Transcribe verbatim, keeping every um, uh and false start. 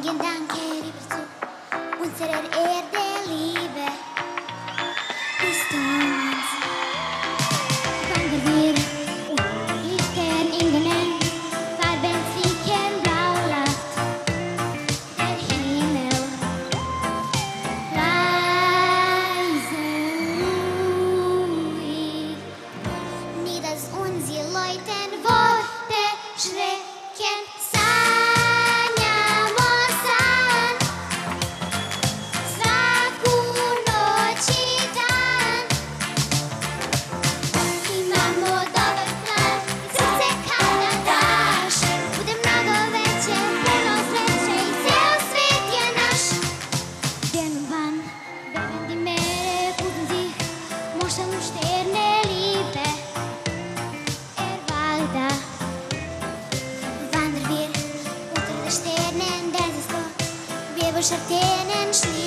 gedanke rüber zu unserer Erde Liebe ist uns. Wandern wir Lichtern in den Nacht, Farbenstrichen Blaulicht, der Himmel leise ruhig, nie dass unsere Leute Worte schrecken. Sterne Liebe, Erwalda. Wandern wir unter den Sternen, der sich so, wir beschatten Schnee.